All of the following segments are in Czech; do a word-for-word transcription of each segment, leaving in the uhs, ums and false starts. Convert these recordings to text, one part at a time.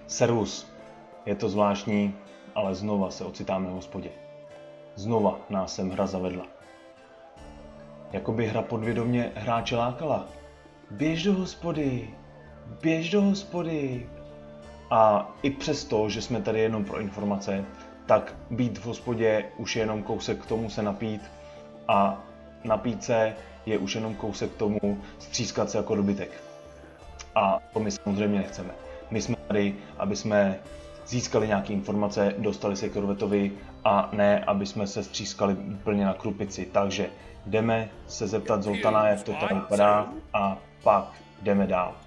Servus. Je to zvláštní, ale znova se ocitáme v hospodě. Znova nás sem hra zavedla. Jakoby hra podvědomě hráče lákala. Běž do hospody, běž do hospody. A i přesto, že jsme tady jenom pro informace, tak být v hospodě už je jenom kousek k tomu se napít a napít se je už jenom kousek k tomu střískat se jako dobytek. A to my samozřejmě nechceme. My jsme tady, aby jsme získali nějaké informace, dostali se k Jorvetovi a ne, aby jsme se střískali úplně na krupici. Takže jdeme se zeptat Zoltana, jak to tam vypadá a pak jdeme dál.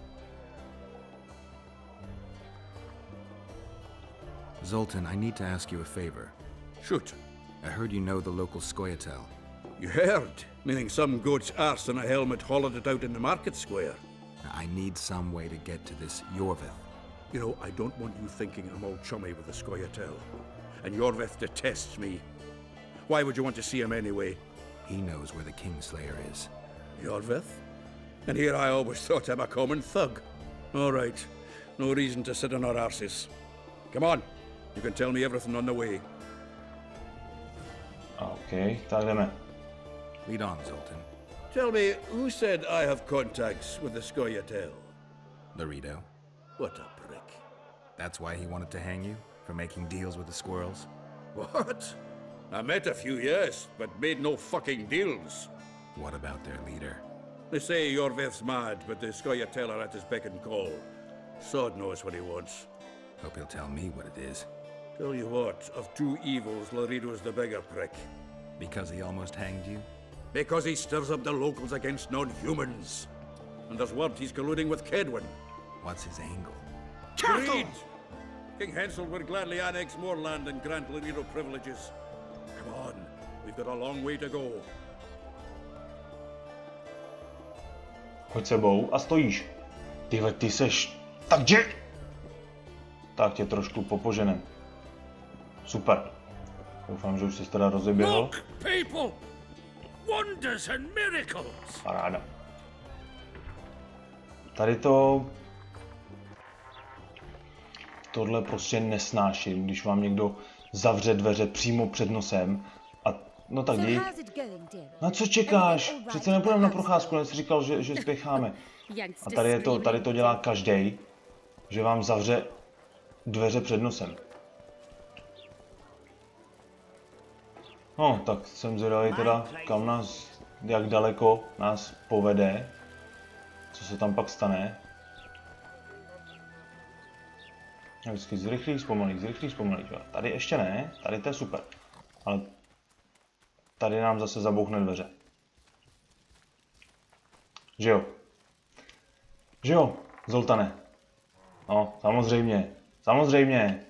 Zoltan, I need to ask you a favor. Shoot. I heard you know the local Scoia'tael. You heard? Meaning some goat's arse in a helmet hollowed it out in the market square. I need some way to get to this Jorveth. You know, I don't want you thinking I'm all chummy with the Scoia'tael. And Jorveth detests me. Why would you want to see him anyway? He knows where the Kingslayer is. Jorveth? And here I always thought him a common thug. All right. No reason to sit on our arses. Come on. You can tell me everything on the way. OK, tak jdeme. Lead on, Zoltan. Tell me, who said I have contacts with the Scoia'tael? Laredo. What a prick. That's why he wanted to hang you? For making deals with the squirrels? What? I met a few, yes, but made no fucking deals. What about their leader? They say Jorveth's mad, but the Scoia'tael are at his beck and call. Sod knows what he wants. Hope he'll tell me what it is. Tell you what, of two evils, Laredo's the bigger prick. Because he almost hanged you? Because he stirs up the locals against non-humans. And there's word he's colluding with Kedwin. What's his angle? Greed! King Hensel would gladly annex more land and grant Laredo privileges. Come on, we've got a long way to go. Pojď sebou a stojíš. Tyhle, ty seš... Takže... Tak tě trošku popoženem. Super. Doufám, že už jsi teda rozeběhl. Look, people! Wonders and miracles! Paráda. Tady to... Tohle prostě nesnáším, když vám někdo zavře dveře přímo před nosem a... No tak jdi. Na co čekáš? Přece nepůjdeme na procházku, jen jsi říkal, že, že spěcháme. A tady, je to, tady to dělá každej, že vám zavře dveře před nosem. No, tak jsem zvědavý teda, kam nás, jak daleko nás povede. Co se tam pak stane. Já vždycky zrychlí, zpomalí, zrychlí, zpomalí. Tady ještě ne, tady to je super. Ale tady nám zase zabouchne dveře. Že jo? Že jo, Zoltane? No, samozřejmě. Samozřejmě.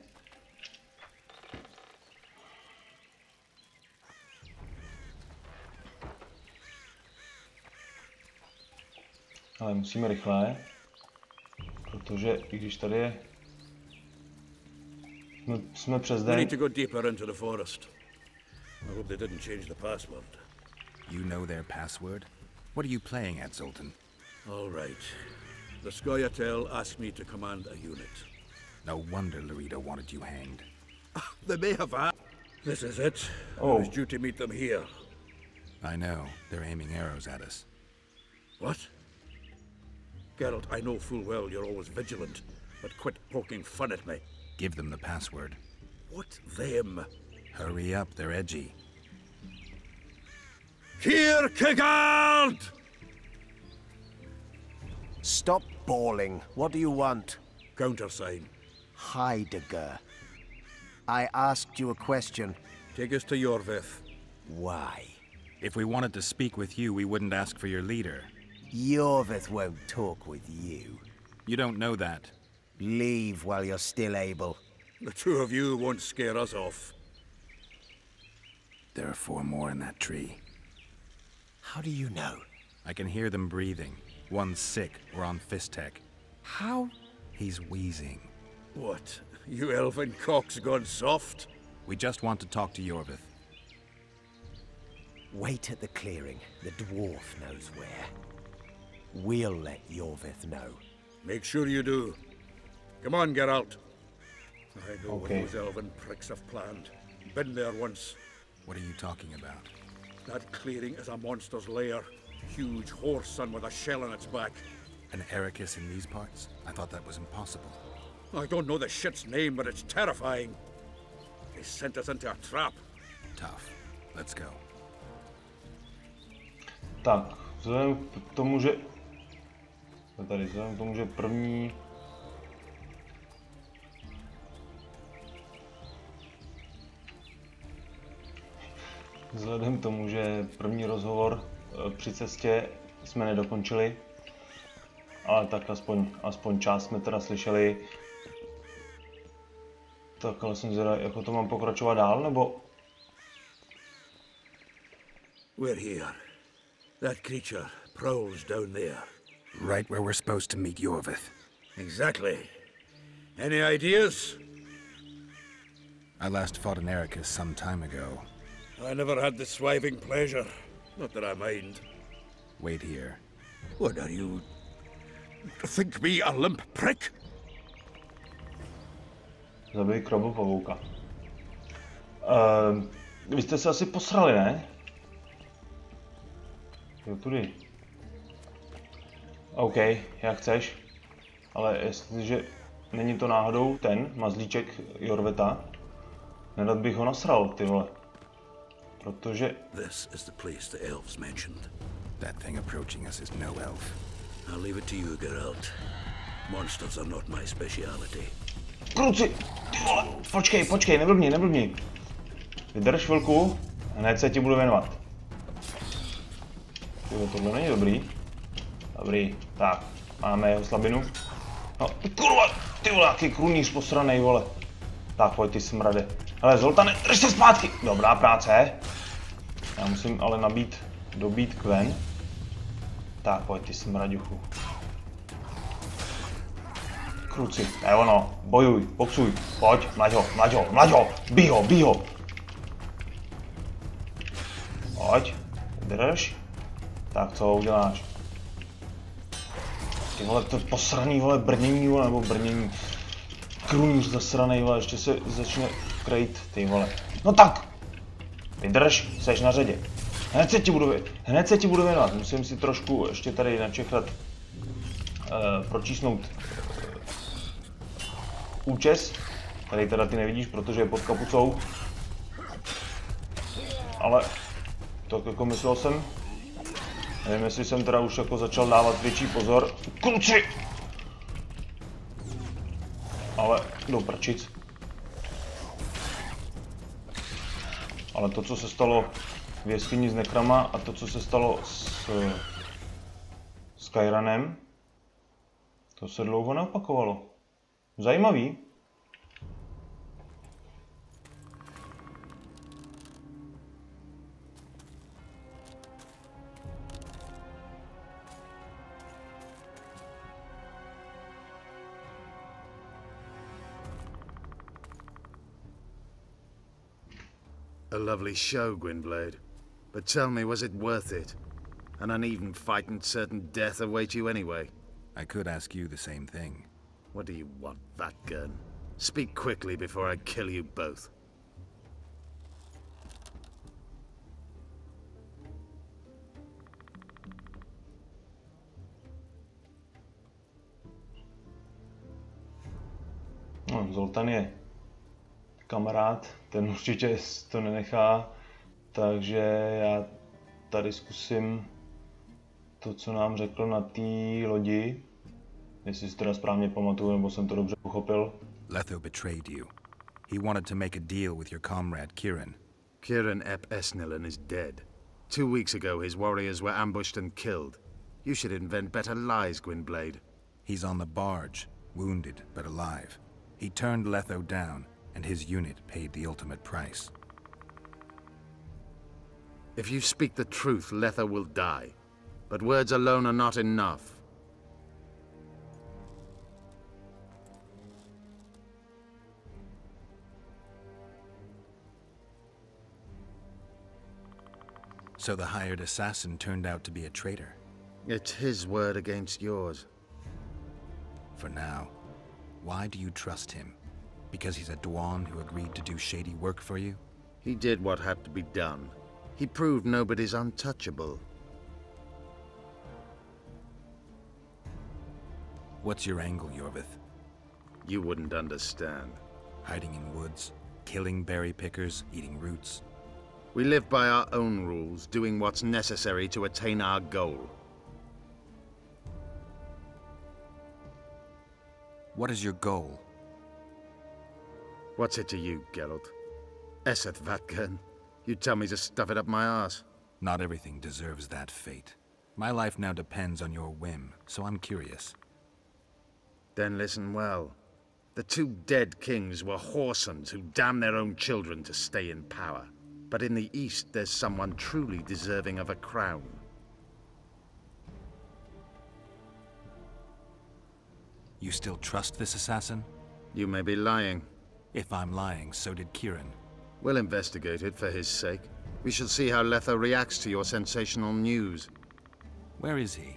Ale musíme rychle. Protože i když tady je... No, jsme přes den. We need to go deeper into the forest. I hope they didn't change the password. You know their password? What are you playing at, Zoltan? All right. The Scoia'tael asked me to command a unit. No wonder Laredo wanted you hanged. They may have asked. This is it. Oh. I was due to meet them here. I know. They're aiming arrows at us. What? Geralt, I know full well you're always vigilant, but quit poking fun at me. Give them the password. What them? Hurry up, they're edgy. Kierkegaard! Stop bawling. What do you want? Countersign. Heidegger. I asked you a question. Take us to Jorveth. Why? If we wanted to speak with you, we wouldn't ask for your leader. Jorveth won't talk with you. You don't know that. Leave while you're still able. The two of you won't scare us off. There are four more in that tree. How do you know? I can hear them breathing. One's sick or on Fistech. How? He's wheezing. What? You elfin cock's gone soft? We just want to talk to Jorveth. Wait at the clearing. The dwarf knows where. We'll let Jorveth know. Make sure you do. Come on, Geralt. I know Okay. what those elven pricks have planned. Been there once. What are you talking about? That clearing is a monster's lair. Huge horse son with a shell on its back. An Ericus in these parts? I thought that was impossible. I don't know the shit's name, but it's terrifying. They sent us into a trap. Tough. Let's go. Tak, vzhledem k tomu, že... Tady, vzhledem k tomu, že první... Vzhledem k tomu, že první rozhovor při cestě jsme nedokončili, ale tak aspoň, aspoň část jsme teda slyšeli. Tak ale jsem zvědavý, jako to mám pokračovat dál, nebo... We're here. That creature prowls down there. Right where we're supposed to meet Yorvith. Exactly. Any ideas? I last fought an Ericus some time ago. I never had the swiving pleasure. Not that I mind. Wait here. What are you... Think me a limp prick? Zabij krabopavouka. Uh, vy jste se asi posrali, ne? Jo, tudy. OK, jak chceš. Ale jestliže není to náhodou ten mazlíček Jorveta, nedat bych ho nasral, ty vole. Protože... This is the place the elves mentioned. That thing approaching us is no elf. I'll leave it to you, Geralt. Monsters are not my speciality. Kruci! Ty vole! Počkej, počkej, neblbni, neblbni. Vydrž chvilku, hned se ti budu věnovat. Tyjo, tohle není dobrý. Dobrý, tak, máme jeho slabinu. No, kurva, ty vole, jaký krunýř posranej, vole. Tak, pojď ty smrade. Hele, Zoltane, drž se zpátky! Dobrá práce. Já musím ale nabít, dobít Kven. Tak, pojď ty smraďuchu. Kruci, to je ono, bojuj, boxuj, pojď, mlaď ho, mlaď ho, mlaď ho, bij ho, bij ho. Pojď, drž. Tak co uděláš? Ty vole, to posraný, vole, brnění, vole, nebo brnění. Krunýř zasranej, vole, ještě se začne krejt, ty vole. No tak, vydrž, seš na řadě. Hned se ti budu, hned se ti budu věnovat, musím si trošku ještě tady načechrat, uh, pročísnout účes. Tady teda ty nevidíš, protože je pod kapucou. Ale tak jako myslel jsem. Nevím, jestli jsem teda už jako začal dávat větší pozor. Kluci! Ale do prčic. Ale to, co se stalo v jeskyni s Nekrama a to, co se stalo s Skyranem, to se dlouho neopakovalo. Zajímavý. A lovely show, Gwynblade. But tell me, was it worth it? An uneven fight and certain death await you anyway. I could ask you the same thing. What do you want, that gun? Speak quickly before I kill you both. No, Zoltan je kamarád, ten určitě to nenechá, takže já tady zkusím to, co nám řekl na té lodi, jestli si teda správně pamatuju, nebo jsem to dobře pochopil. Letho betrayed you. He wanted to make a deal with your comrade Kieran. Kieran Ep Esnillen is dead. Two weeks ago, his warriors were ambushed and killed. You should invent better lies, Gwynblade. He's on the barge, wounded but alive. He turned Letho down, and his unit paid the ultimate price. If you speak the truth, Letho will die. But words alone are not enough. So the hired assassin turned out to be a traitor. It's his word against yours. For now. Why do you trust him? Because he's a Dwan who agreed to do shady work for you? He did what had to be done. He proved nobody's untouchable. What's your angle, Yorvith? You wouldn't understand. Hiding in woods, killing berry pickers, eating roots. We live by our own rules, doing what's necessary to attain our goal. What is your goal? What's it to you, Geralt? Eseth Vatgern. You tell me to stuff it up my arse. Not everything deserves that fate. My life now depends on your whim, so I'm curious. Then listen well. The two dead kings were whoresons who damned their own children to stay in power. But in the East, there's someone truly deserving of a crown. You still trust this assassin? You may be lying. If I'm lying, so did Kieran. We'll investigate it for his sake. We shall see how Letho reacts to your sensational news. Where is he?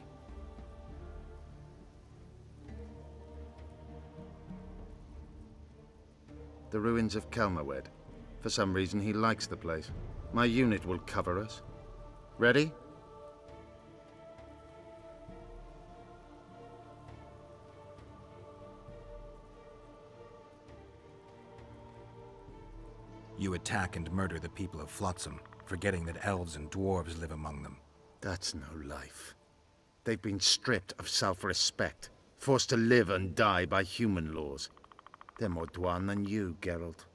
The ruins of Kelmawed. For some reason, he likes the place. My unit will cover us. Ready? You attack and murder the people of Flotsam, forgetting that elves and dwarves live among them. That's no life. They've been stripped of self-respect, forced to live and die by human laws. They're more Dwan than you, Geralt.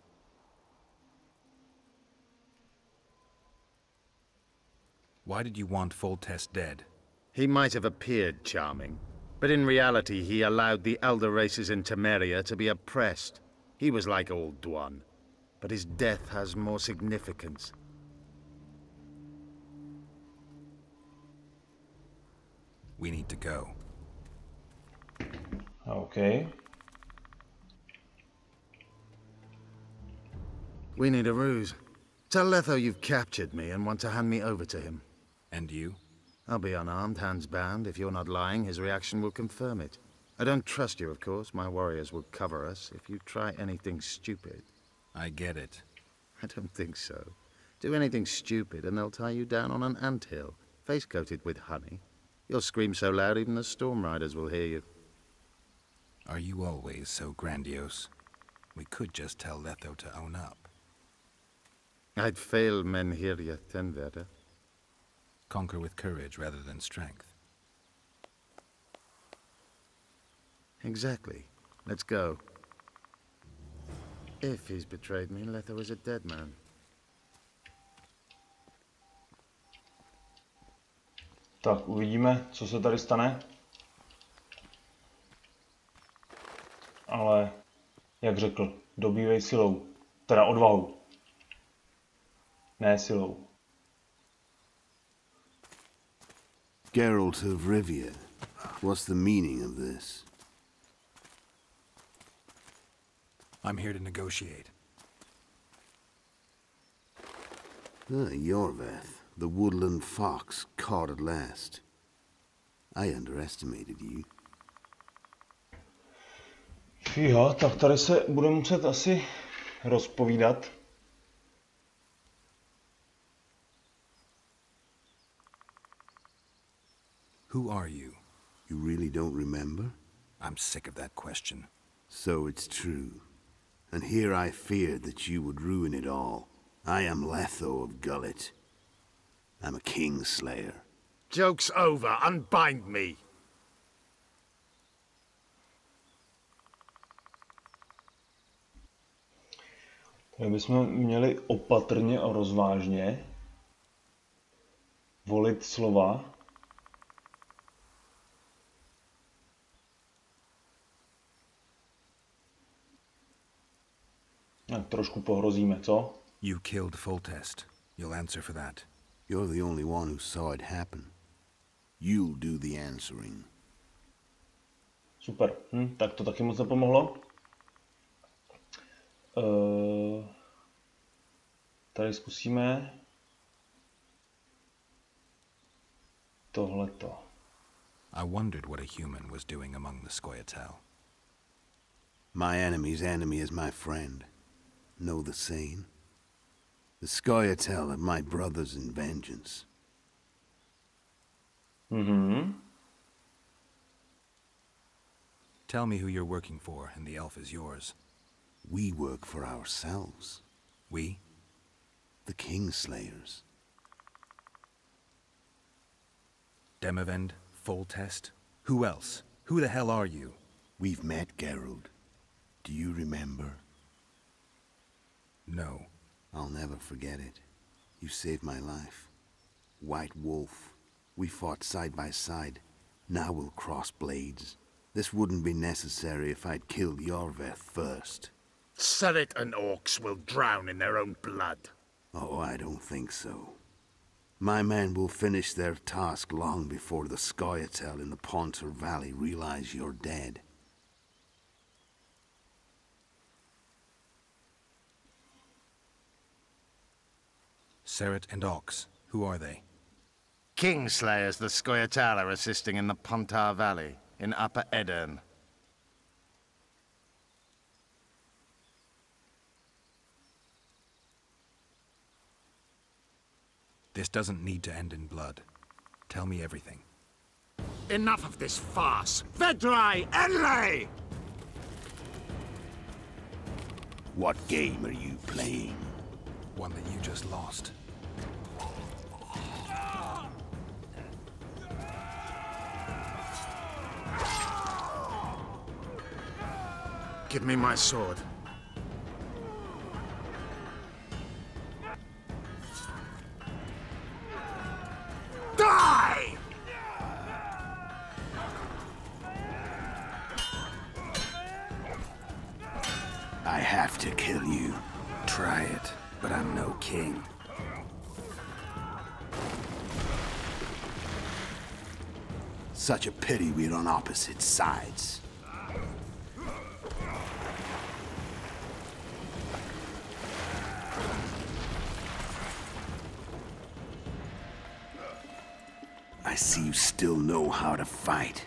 Why did you want Foltest dead? He might have appeared charming, but in reality he allowed the elder races in Temeria to be oppressed. He was like old Dwan, but his death has more significance. We need to go. Okay. We need a ruse. Tell Letho you've captured me and want to hand me over to him. And you? I'll be unarmed, hands bound. If you're not lying, his reaction will confirm it. I don't trust you, of course. My warriors will cover us if you try anything stupid. I get it. I don't think so. Do anything stupid and they'll tie you down on an anthill, face-coated with honey. You'll scream so loud even the Storm Riders will hear you. Are you always so grandiose? We could just tell Letho to own up. I'd fail Menhirya Tenverda. Conquer with courage rather than strength. Exactly. Let's go. If he's betrayed me, Letho is a dead man. Tak uvidíme, co se tady stane. Ale, jak řekl, dobývej silou. Teda odvahou. Ne silou. Geralt of Rivia, what's the meaning of this? I'm here to negotiate. Ah, Yorveth, the woodland fox, caught at last. I underestimated you. Jo, tak tady se budeme muset asi rozpovídat. Who are you? You really don't remember? I'm sick of that question. So it's true. And here I feared that you would ruin it all. I am Letho of Gullet. I'm a Kingslayer. Joke's over. Unbind me. My bychom měli opatrně a rozvážně volit slova. Tak trošku pohrozíme, co? You killed Foltest. You'll answer for that. You're the only one who saw it happen. You'll do the answering. Super, hm, tak to taky moc nepomohlo. Uh, tady zkusíme tohleto. I wondered what a human was doing among the Scoia'tael. My enemy's enemy is my friend. Know the saying? The Scoia'tael are my brothers in vengeance. Mhm. Tell me who you're working for, and the elf is yours. We work for ourselves. We? The Kingslayers. Demavend? Foltest? Who else? Who the hell are you? We've met, Geralt. Do you remember? No. I'll never forget it. You saved my life. White Wolf. We fought side by side. Now we'll cross blades. This wouldn't be necessary if I'd killed Iorveth first. Surrit and orcs will drown in their own blood. Oh, I don't think so. My men will finish their task long before the Scoia'tael in the Pontar Valley realize you're dead. Surrit and Ox. Who are they? Kingslayers the Scoia'tael are assisting in the Pontar Valley, in Upper Edirn. This doesn't need to end in blood. Tell me everything. Enough of this farce! Vedrai Enlay! What game are you playing? One that you just lost. Give me my sword. Die! I have to kill you. Try it, but I'm no king. Such a pity we're on opposite sides. I see you still know how to fight.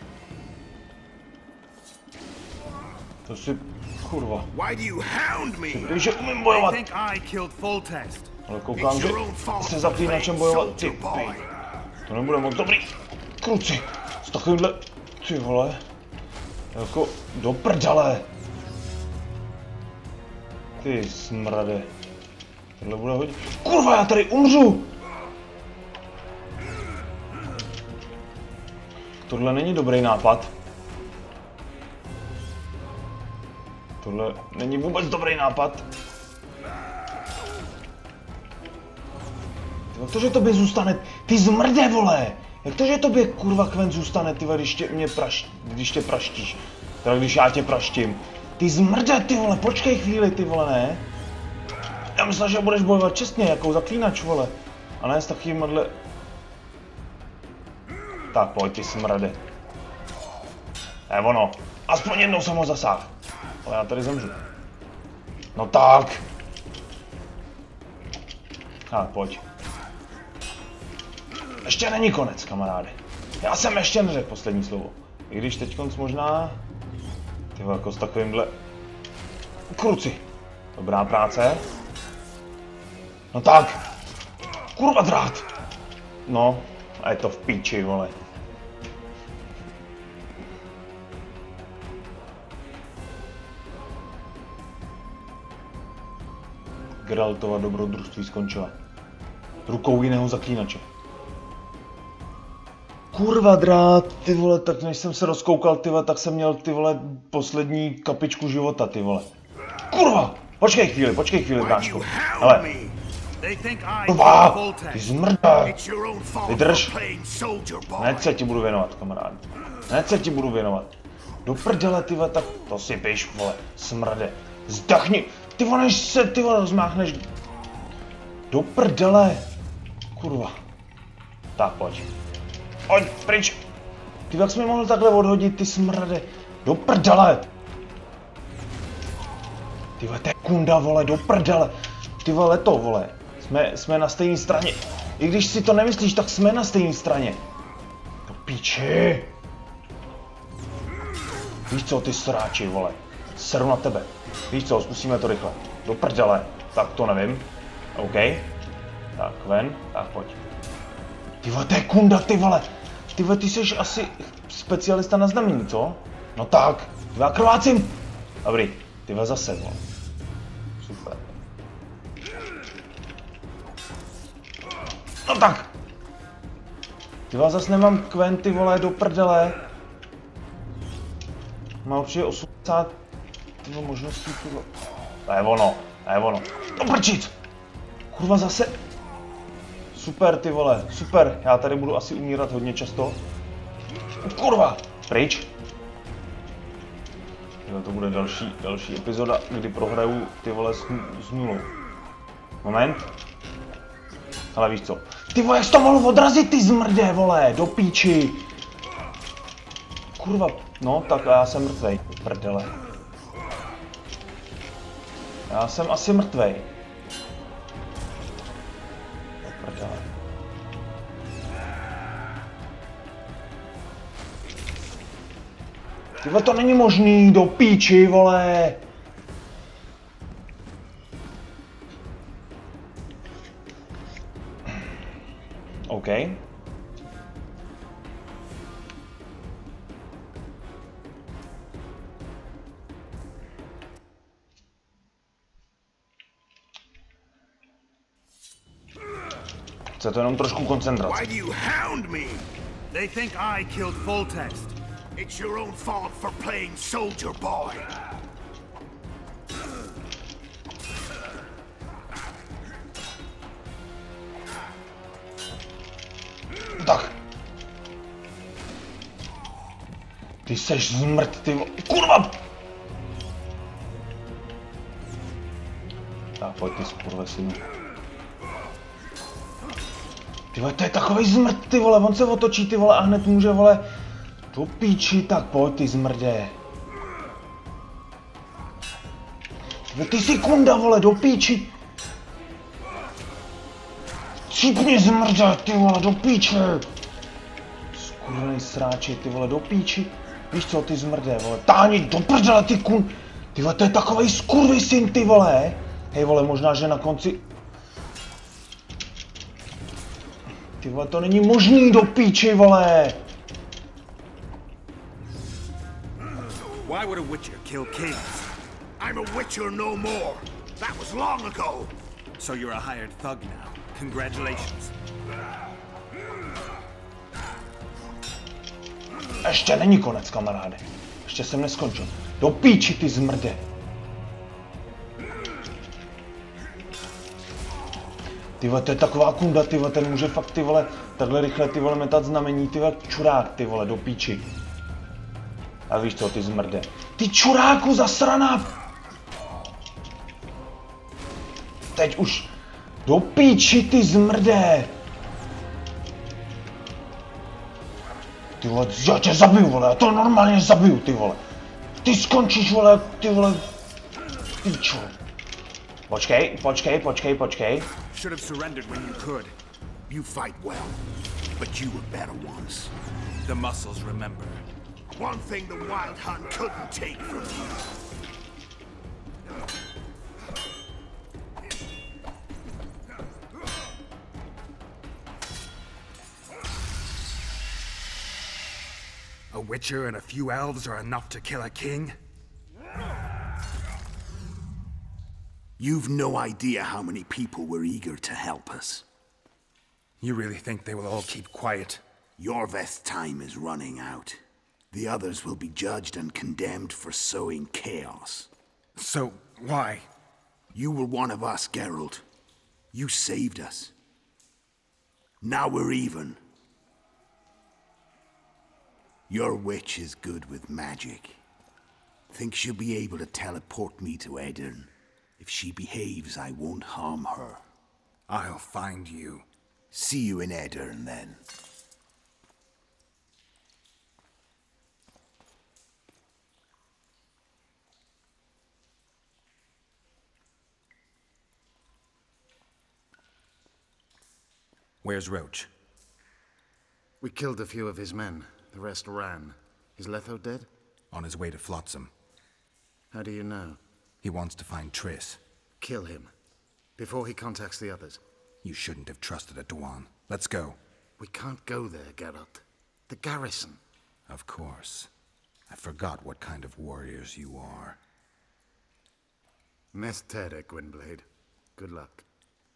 To si, kurva. Why do you hound me? Víš, že umím bojovat. I killed Foltest. Ale koukám, že se zaklínačem bojovat. Ty pej. To nebude moc dobrý. Kruci. S takovýmhle... Ty vole. Jako do prdele. Ty smrade. Tohle bude hodit. Kurva, já tady umřu. Tohle není dobrý nápad. Tohle není vůbec dobrý nápad. Jak to, že tobě zůstane, ty zmrde, vole! Jak to, že tobě kurva kven zůstane, ty vole, když tě, mě praš, když tě praštíš? Teda když já tě praštím. Ty zmrde, ty vole, počkej chvíli, ty vole, ne? Já myslel, že budeš bojovat čestně, jako zaklínač, vole. A ne s takovýmhle... Tak pojď, ty smrde. Je ono. Aspoň jednou jsem ho zasáhl. Ale já tady zemřu. No tak. Tak, pojď. Ještě není konec, kamaráde. Já jsem ještě neřekl poslední slovo. I když teďkonc možná... Ty jako s takovýmhle... Kruci. Dobrá práce. No tak. Kurva drát. No. A je to v píči, vole. Geraltova dobrodružství skončila. Rukou jiného zaklínače. Kurva drát, ty vole, tak než jsem se rozkoukal, ty vole, tak jsem měl, ty vole, poslední kapičku života, ty vole. Kurva! Počkej chvíli, počkej chvíli, bráško. Hele. Kurva! Ty zmrde! Vydrž! Hned se ti budu věnovat, kamarád. Hned se ti budu věnovat. Do prdele, ty vole, tak to si piš, vole, smrde. Zdachni! Ty vole, než se, ty vole, rozmáchneš. Do prdele. Kurva. Tak, pojď. Pojď, pryč. Ty jak jsi mi mohl takhle odhodit, ty smrde. Do prdele. Ty vole, to je kunda, vole, do prdele. Ty vole, to, vole. Jsme, jsme na stejné straně. I když si to nemyslíš, tak jsme na stejné straně. Do píči. Víš co, ty sráči, vole. seru na tebe. Víš co, zkusíme to rychle. Do prdele. Tak to nevím. OK. Tak ven, tak pojď. Ty vole, to je kunda, ty vole. Ty vole, ty jsi asi specialista na znamení, co? No tak, já krvácím. Dobrý, ty vole zase, vole. Super. No tak. Ty vole, zase nemám kven, ty vole, do prdele. Má určitě osmdesát no, možností, ty vole. To je ono, to je ono. No prčic. Kurva zase. Super, ty vole, super. Já tady budu asi umírat hodně často. Kurva, pryč. To bude další, další epizoda, kdy prohraju ty vole s, s nulou. Moment. Ale víš co? Ty vole, jak jsi to mohl odrazit, ty zmrdě, vole, do píči. Kurva, no tak já jsem mrtvej, prdele. Já jsem asi mrtvej. Prdele. Ty vole, to není možný, do píči, vole. OK. Chce to jenom trošku koncentrace. Why do you hound me? They think I killed Foltest. It's your own fault for playing soldier boy. Tak. Ty seš zmrt, ty vo... Kurva! Tak pojď ty skurvesynu. Ty vole, to je takovej zmrt, ty vole, on se otočí, ty vole, a hned může, vole, do píči, tak pojď ty zmrdě. Ty, ty jsi kunda, vole, do píči. Cípni zmrdě, ty vole, do píče. Skurvený sráči, ty vole, do píči. Víš co, ty zmrdě, vole, táhni do prdele, ty kun. Ty vole, to je takovej skurvysyn, ty vole. Hej, vole, možná, že na konci... Ty vole, to není možný, do píči, vole. Why would a witcher kill kings? I'm a witcher no more. That was long ago. So you're a hired thug now. Congratulations. Ještě není konec, kamaráde. Ještě jsem neskončil. Do píči, ty zmrdě. Ty vole, to je taková kunda, ty vole, ten může fakt, ty vole, takhle rychle, ty vole, metat znamení, ty vole, čurák, ty vole, do píči. A víš co, ty zmrde. Ty čuráku, zasraná! Teď už. Do píči, ty zmrde! Ty vole, já tě zabiju, vole, já to normálně zabiju, ty vole. Ty skončíš, vole, ty vole. Píčo. Počkej, počkej, počkej, počkej. Should have surrendered when you could. You fight well, but you were better once. The muscles remember. One thing the Wild Hunt couldn't take from you. A witcher and a few elves are enough to kill a king? You've no idea how many people were eager to help us. You really think they will all keep quiet? Yorveth's time is running out. The others will be judged and condemned for sowing chaos. So, why? You were one of us, Geralt. You saved us. Now we're even. Your witch is good with magic. Think she'll be able to teleport me to Aedirn. If she behaves, I won't harm her. I'll find you. See you in Aedirn, then. Where's Roach? We killed a few of his men. The rest ran. Is Letho dead? On his way to Flotsam. How do you know? He wants to find Triss. Kill him. Before he contacts the others. You shouldn't have trusted a Dwan. Let's go. We can't go there, Geralt. The garrison. Of course. I forgot what kind of warriors you are. Mestere, Gwynblade. Good luck.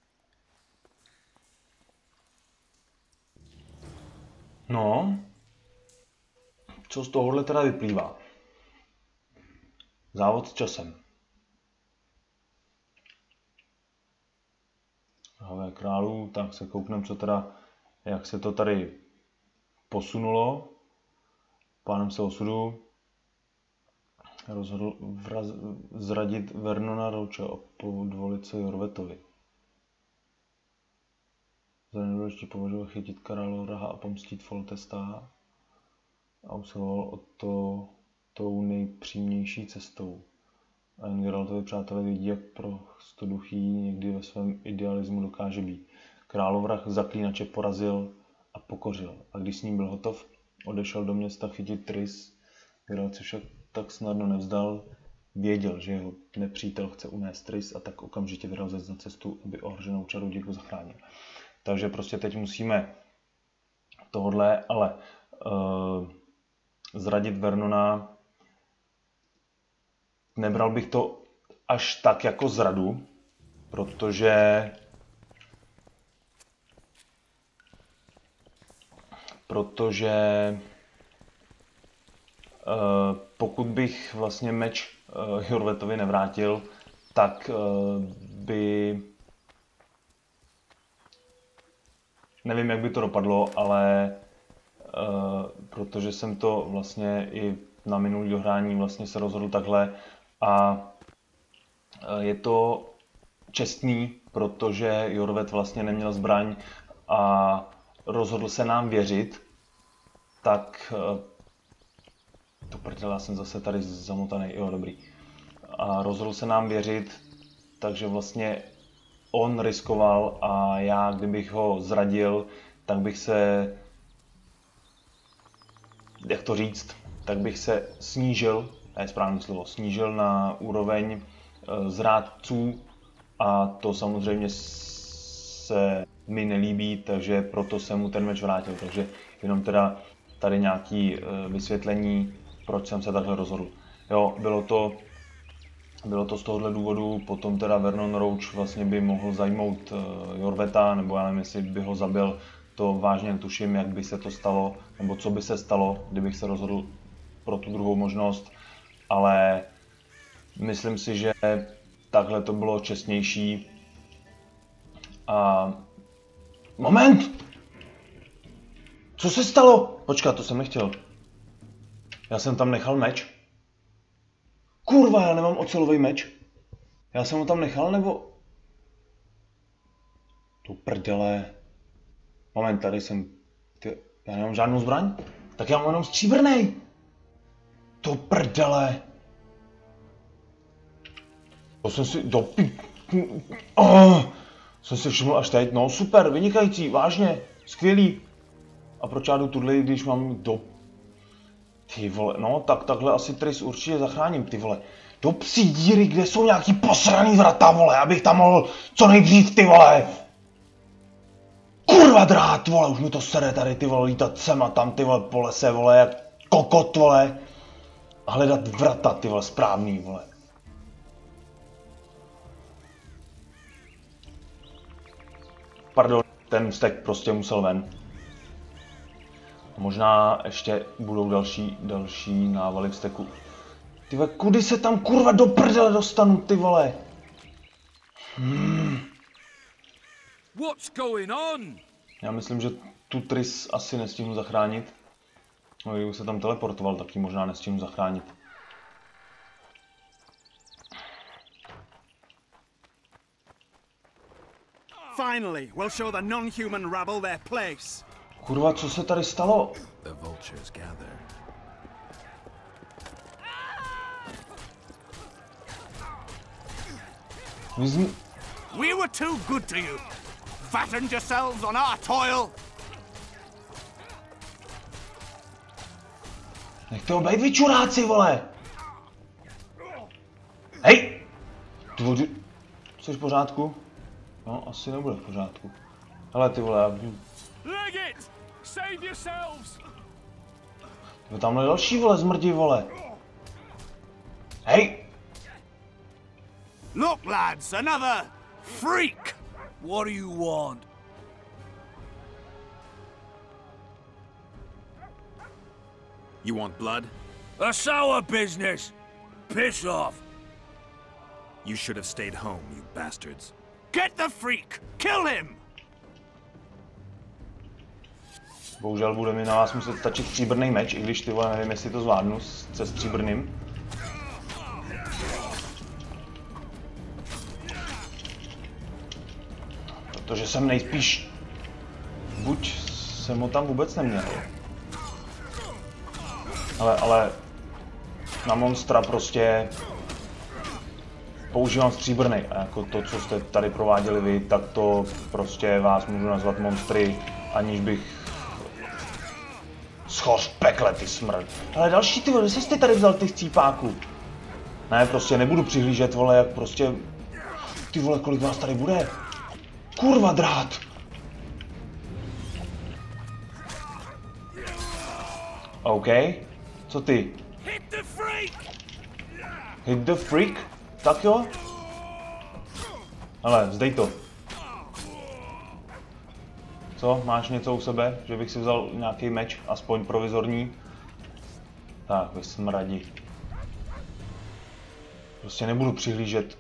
No. Co z tohohle teda vyplývá? Závod s časem. Hravé králů, tak se koukneme, co teda, jak se to tady posunulo. Pánem se osudu rozhodl vraz, zradit Vernona Roche a podvolit se Jorvetovi. Za nedůležitý považoval chytit Karaloraha a pomstit Foltesta a usiloval o to tou nejpřímější cestou. A jen Geraltovi přátelé vědí, jak prostoduchý někdy ve svém idealismu dokáže být. Královrah zaklínače porazil a pokořil. A když s ním byl hotov, odešel do města chytit Triss. Geralt se však tak snadno nevzdal. Věděl, že jeho nepřítel chce unést Triss a tak okamžitě vyrazil na cestu, aby ohroženou čarodějku zachránil. Takže prostě teď musíme tohle, ale uh, zradit Vernona. Nebral bych to až tak jako zradu, protože protože uh, pokud bych vlastně meč uh, Jorvetovi nevrátil, tak uh, by nevím, jak by to dopadlo, ale uh, protože jsem to vlastně i na minulý dohrání vlastně se rozhodl takhle a je to čestný, protože Jorvet vlastně neměl zbraň a rozhodl se nám věřit, tak to prdele, já jsem zase tady zamotaný, jo, dobrý. A rozhodl se nám věřit, takže vlastně on riskoval a já, kdybych ho zradil, tak bych se, jak to říct, tak bych se snížil, to je správné slovo, snížil na úroveň e, zrádců a to samozřejmě se mi nelíbí, takže proto jsem mu ten meč vrátil. Takže jenom teda tady nějaké e, vysvětlení, proč jsem se takhle rozhodl. Jo, bylo to, bylo to z tohohle důvodu, potom teda Vernon Roche vlastně by mohl zajmout e, Jorveta, nebo já nevím, jestli by ho zabil, to vážně netuším, jak by se to stalo, nebo co by se stalo, kdybych se rozhodl pro tu druhou možnost, ale myslím si, že takhle to bylo čestnější. A moment! Co se stalo? Počkat, to jsem nechtěl. Já jsem tam nechal meč. Kurva, já nemám ocelový meč. Já jsem ho tam nechal, nebo... Tu prdele. Moment, tady jsem... Ty... Já nemám žádnou zbraň? Tak já mám jenom stříbrnej. To prdele. To jsem si do pi... Oh, jsem si všiml až teď. No super, vynikající, vážně, skvělý. A proč já jdu tuhle, když mám do... Ty vole, no tak takhle asi Triss určitě zachráním, ty vole. Do psí díry, kde jsou nějaký posraný vrata, vole, abych tam mohl co nejdřív, ty vole. Kurva drát, vole, už mi to sere tady, ty vole, lítat sem a tam, ty vole, po lese, vole, jak kokot, vole. A hledat vrata, ty vole, správný, vole. Pardon, ten vztek prostě musel ven. A možná ještě budou další, další návaly vzteku. Ty vole, kudy se tam kurva do prdele dostanu, ty vole? Hmm. What's going on? Já myslím, že tu Triss asi nestihnu zachránit. No, kdybych se tam teleportoval, tak ji možná nestihnu zachránit. Finally, we'll show the non-human rabble their place. Kurva, co se tady stalo? The vultures gather. Vyzm... We were too good to you. Fattened yourselves on our toil. Nechte ho bejt, vy čuráci, vole! Tvoři... Jsi v pořádku? No, asi nebude v pořádku. Hele, ty vole, já... Legate! Save yourselves! Jo, tamhle další, vole, zmrdi, vole. Hej! Look, lads, another freak! What do you want? You want blood? That's our business! Piss off! You should have stayed home, you bastards. Get the freak! Kill him! Bohužel bude mi na vás muset stačit stříbrný meč, i když ty vole, nevím, jestli to zvládnu se stříbrným. Protože jsem nejspíš... Buď jsem ho tam vůbec neměl. Ale, ale... Na monstra prostě... Používám stříbrný. A jako to, co jste tady prováděli vy, tak to prostě vás můžu nazvat monstry, aniž bych... Schoř pekle, ty smrd. Ale další, ty vole, jsi tady vzal těch cípáků? Ne, prostě nebudu přihlížet, vole, jak prostě... Ty vole, kolik vás tady bude? Kurva drát! OK. Co ty? Hit the freak! Hit the freak? Tak jo? Hele, vzdej to. Co? Máš něco u sebe? Že bych si vzal nějaký meč, aspoň provizorní? Tak, vy smradi. Prostě nebudu přihlížet.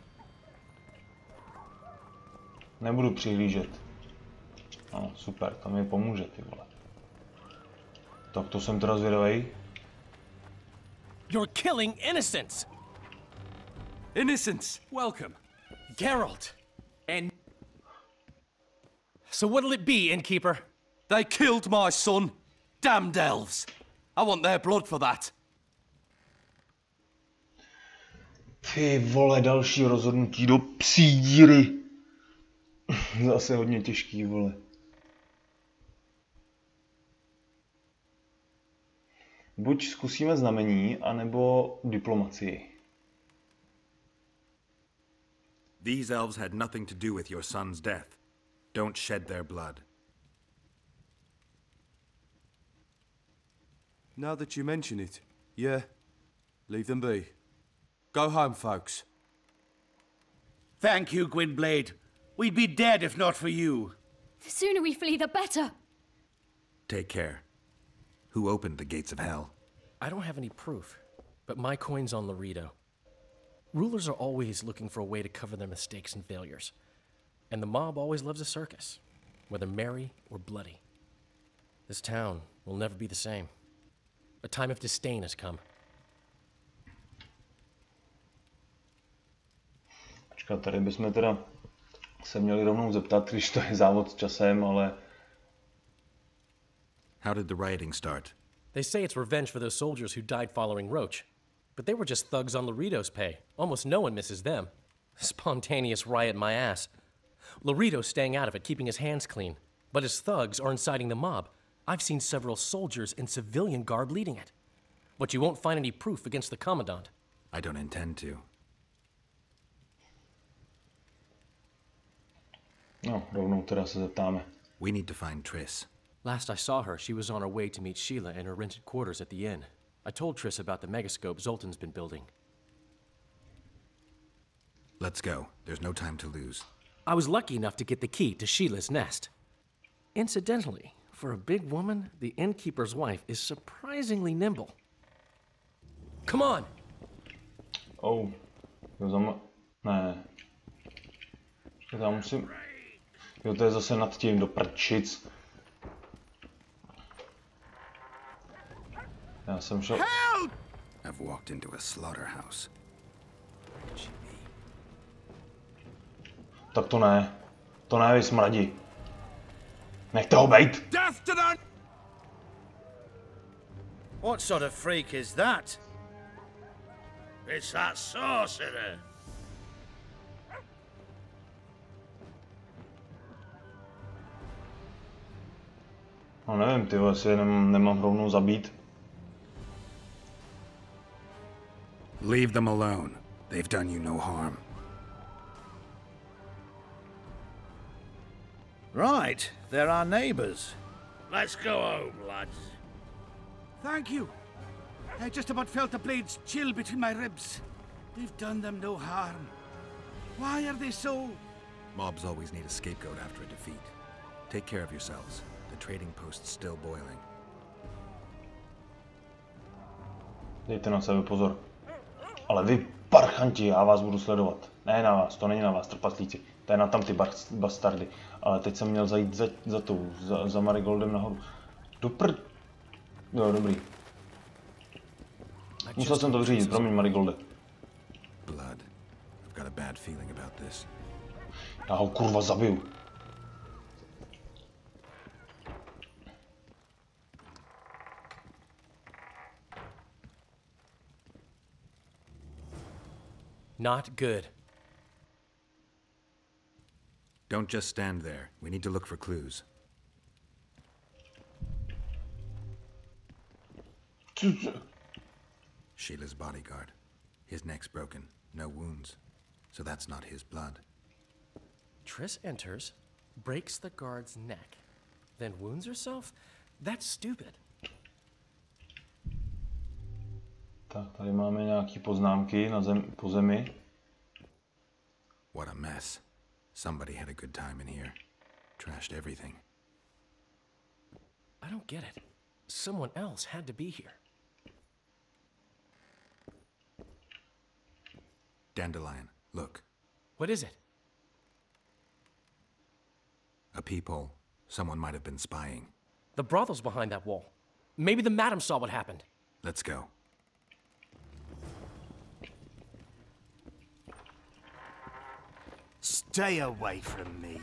Nebudu přihlížet. No, super, to mi pomůže, ty vole. Tak to jsem teda zvědavej. You're killing innocents! Innocents, welcome. Geralt! And... So what'll it be, innkeeper? They killed my son. Damned elves. I want their blood for that. Ty vole, další rozhodnutí do psí díry. Zase hodně těžký, vole. Buď zkusíme znamení, anebo diplomacii. These elves had nothing to do with your son's death. Don't shed their blood. Now that you mention it, yeah, leave them be. Go home, folks. Thank you, Gwynblade. We'd be dead if not for you. The sooner we flee, the better. Take care. Who opened the gates of hell? I don't have any proof, but my coin's on Laredo. Rulers are always looking for a way to cover their mistakes and failures. And the mob always loves a circus, whether merry or bloody. This town will never be the same. A time of disdain has come. Počkat, tady bychom teda se měli rovnou zeptat, když to je závod s časem, ale... How did the rioting start? They say it's revenge for those soldiers who died following Roach. But they were just thugs on Laredo's pay. Almost no one misses them. Spontaneous riot my ass. Laredo's staying out of it, keeping his hands clean. But his thugs are inciting the mob. I've seen several soldiers in civilian garb leading it. But you won't find any proof against the Commandant. I don't intend to. No, rovnou teda se zeptáme. We need to find Triss. Last I saw her, she was on her way to meet Sheila in her rented quarters at the inn. I told Triss about the megascope Zoltan's been building. Let's go. There's no time to lose. I was lucky enough to get the key to Sheila's nest. Incidentally, for a big woman, the innkeeper's wife is surprisingly nimble. Come on! Oh, jo, zam... Ne. Já musím... Jo, to je zase nad tím, do prčic. Já jsem šel... I've walked into a slaughterhouse. Tak to ne. To ne, vy smradi. Nechte ho bejt. Death to the... What sort of freak is that? It's that sorcerer. No nevím, ty vole, si je nemám, nemám rovnou zabít. Leave them alone. They've done you no harm. Right, they're our neighbours. Let's go home, lads. Thank you. I just about felt the blades chill between my ribs. We've done them no harm. Why are they so... Mobs always need a scapegoat after a defeat. Take care of yourselves. The trading post's still boiling. Dejte na sebe pozor. Ale vy parchanti, já vás budu sledovat. Ne na vás, to není na vás, trpaslíci. To je na tam ty bastardy. Ale teď jsem měl zajít za, za tou, za, za Marigoldem nahoru. Do prd... Jo, dobrý. Musel jsem to vyřídit, promiň Marigolde. Blood. I've got a bad feeling about this. Já ho kurva zabiju. Not good. Don't just stand there. We need to look for clues. Sheila's bodyguard. His neck's broken. No wounds. So that's not his blood. Triss enters, breaks the guard's neck, then wounds herself? That's stupid. Tak, tady máme nějaký poznámky na zem, po zemi. What a mess. Somebody had a good time in here. Trashed everything. I don't get it. Someone else had to be here. Dandelion, look. What is it? A peephole. Someone might have been spying. The brothel's behind that wall. Maybe the madam saw what happened. Let's go. Stay away from me.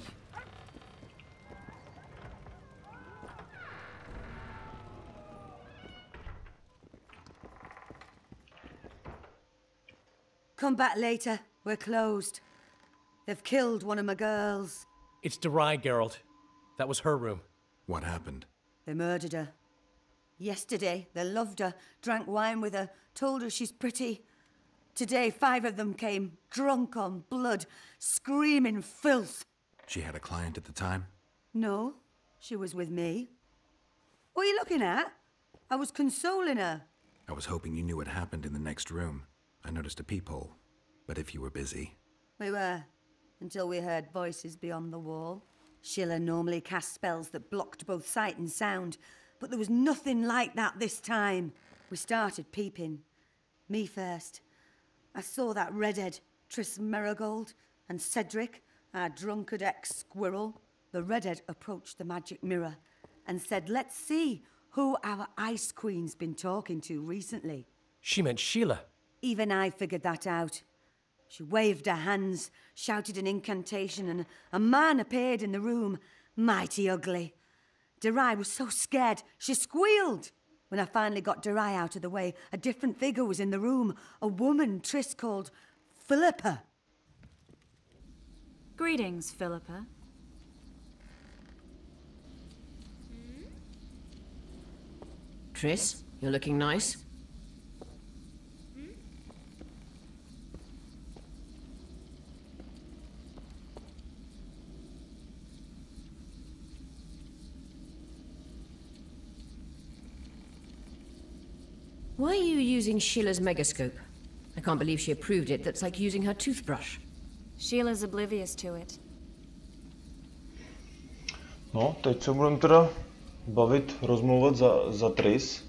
Come back later. We're closed. They've killed one of my girls. It's Derai, Geralt. That was her room. What happened? They murdered her. Yesterday, they loved her, drank wine with her, told her she's pretty. Today, five of them came, drunk on blood, screaming filth. She had a client at the time? No, she was with me. What are you looking at? I was consoling her. I was hoping you knew what happened in the next room. I noticed a peephole, but if you were busy... We were, until we heard voices beyond the wall. Sheila normally cast spells that blocked both sight and sound, but there was nothing like that this time. We started peeping. Me first. I saw that redhead, Triss Merigold, and Cedric, our drunkard ex-squirrel. The redhead approached the magic mirror and said, let's see who our Ice Queen's been talking to recently. She meant Sheila. Even I figured that out. She waved her hands, shouted an incantation, and a man appeared in the room, mighty ugly. Derai was so scared, she squealed. When I finally got Derai out of the way, a different figure was in the room, a woman Triss called Philippa. Greetings, Philippa. Triss, you're looking nice. Why are you using Sheila's megascope? I can't believe she approved it. That's like using her toothbrush. Sheila's oblivious to it. No, teď se budeme teda bavit, rozmluvat za, za Triss.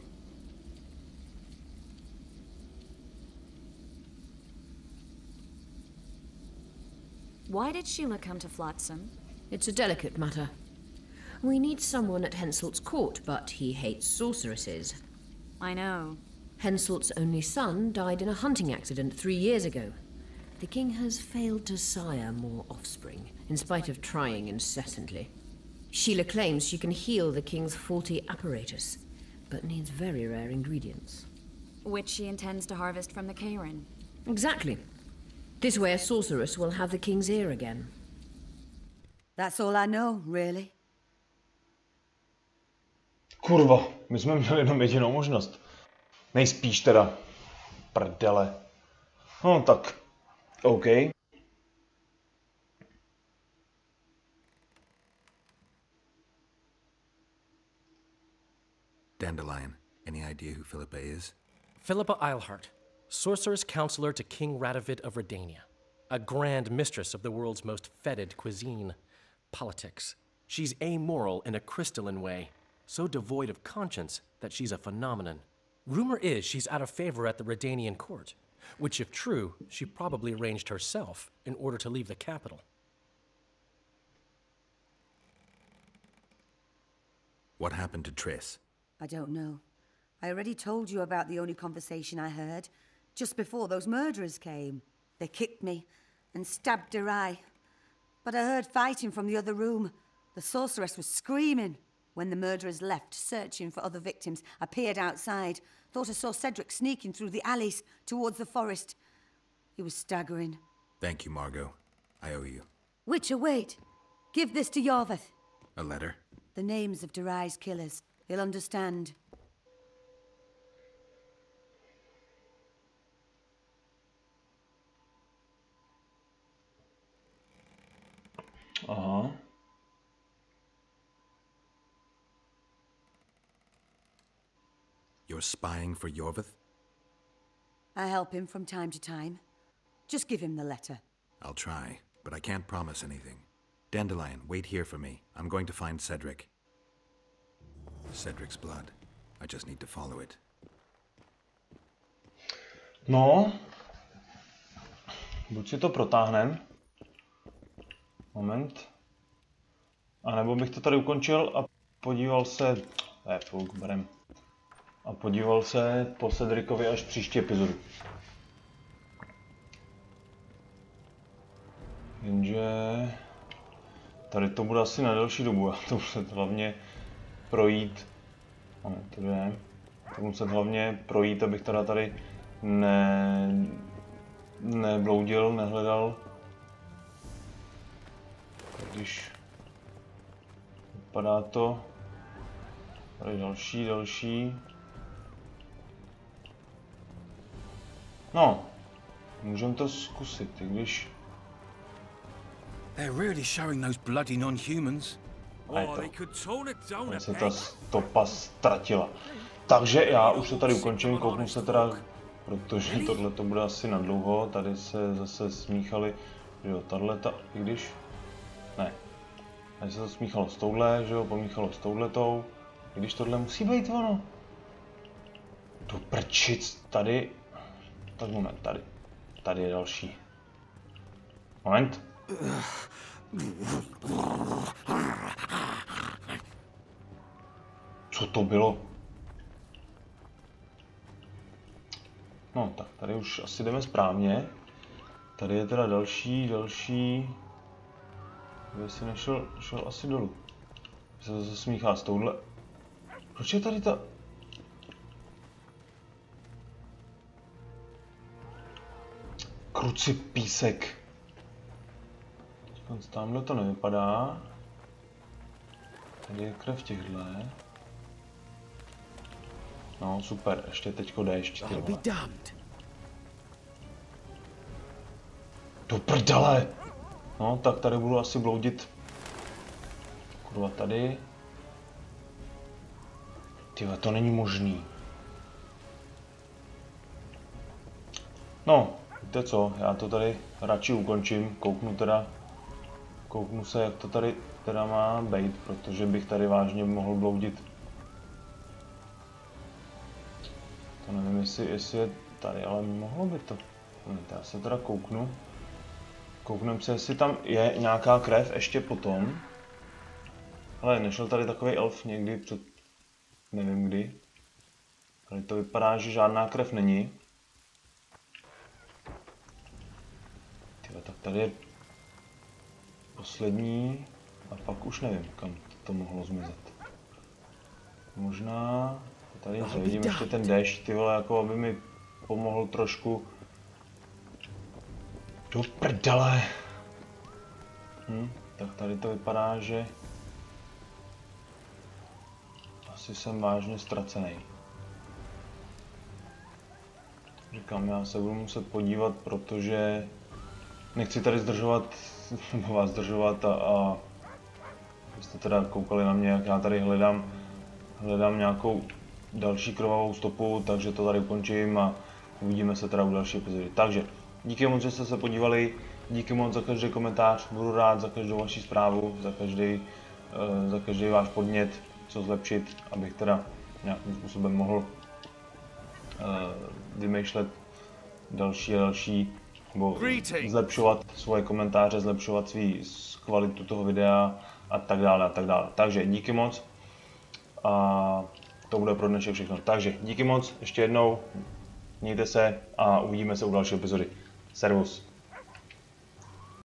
Why did Sheila come to Flotsam? It's a delicate matter. We need someone at Henselt's court, but he hates sorceresses. I know. Henselt's only son died in a hunting accident three years ago. The king has failed to sire more offspring, in spite of trying incessantly. Sheila claims she can heal the king's faulty apparatus, but needs very rare ingredients. Which she intends to harvest from the Cairn. Exactly. This way a sorceress will have the king's ear again. That's all I know, really. Kurva, my jsme měli jenom jedinou možnost. Nejspíš teda. Prdele. No tak, OK. Dandelion, any idea who Philippa is? Philippa Eilhart, sorceress counselor to King Radovid of Redania. A grand mistress of the world's most fetid cuisine, politics. She's amoral in a crystalline way, so devoid of conscience that she's a phenomenon. Rumor is she's out of favor at the Redanian court, which if true, she probably arranged herself in order to leave the capital. What happened to Triss? I don't know. I already told you about the only conversation I heard, just before those murderers came. They kicked me and stabbed Durai. But I heard fighting from the other room. The sorceress was screaming. When the murderers left, searching for other victims, I peered outside. Thought I saw Cedric sneaking through the alleys towards the forest. He was staggering. Thank you, Margot. I owe you. Witcher, wait. Give this to Yorveth. A letter? The names of Durai's killers. He'll understand. Aha. You're spying for Yorveth? I help him from time to time. Just give him the letter. I'll try, but I can't promise anything. Dandelion, wait here for me. I'm going to find Cedric. Cedric's blood. I just need to follow it. No. Buď si to protáhnem. Moment. A nebo bych to tady ukončil a podíval se... Eh, fuk, berem. A podíval se po Cedricovi až příští epizodu. Jenže... Tady to bude asi na delší dobu. Já to muset hlavně projít. Ano, to je. To muset hlavně projít, abych teda tady ne... nebloudil, nehledal. Když vypadá to. Tady další, další. No, můžeme to zkusit, i když... They're really showing those bloody non-humans. Oh, they could tone it down. Se ta stopa ztratila. Takže já už to tady ukončím, kouknu se teda, protože tohle to bude asi na dlouho. Tady se zase smíchali, že jo, tahleta, i když... Ne. Tady se to smíchalo s touhle, že jo, pomíchalo s touhletou. I když tohle musí být ono. Tu prčic, tady... Tak moment, tady. Tady je další. Moment. Co to bylo? No, tak tady už asi jdeme správně. Tady je teda další, další... Kde si nešel, šel asi dolů. Se to zase smíchá s touhle. Proč je tady ta... Krucipísek. Tamhle to nevypadá. Tady je krev těchhle. No super, ještě teďko déšť. Do prdele! No, tak tady budu asi bloudit. Kurva, tady. Tyhle, to není možný. No, víte co, já to tady radši ukončím, kouknu teda. Kouknu se, jak to tady teda má být, protože bych tady vážně mohl bloudit. To nevím, jestli, jestli je tady, ale mohlo by to. Já se teda kouknu. Koukneme se, jestli tam je nějaká krev ještě potom. Ale nešel tady takový elf někdy před... nevím kdy. Tady to vypadá, že žádná krev není. Tyhle, tak tady je poslední a pak už nevím, kam to mohlo zmizet. Možná... Tady vidím ještě ten déšť, ty vole, jako aby mi pomohl trošku. Do prdele! Hm, tak tady to vypadá, že... Asi jsem vážně ztracený. Říkám, já se budu muset podívat, protože... Nechci tady zdržovat, vás zdržovat a... a... Jste teda koukali na mě, jak já tady hledám... Hledám nějakou další krvavou stopu, takže to tady ukončím a uvidíme se teda u další epizody. Takže díky moc, že jste se podívali, díky moc za každý komentář, budu rád za každou vaši zprávu, za každý, uh, za každý váš podnět, co zlepšit, abych teda nějakým způsobem mohl uh, vymýšlet další a další, nebo zlepšovat svoje komentáře, zlepšovat svý kvalitu toho videa a tak dále a tak dále. Takže díky moc a to bude pro dnešek všechno. Takže díky moc ještě jednou, mějte se a uvidíme se u další epizody. Servus.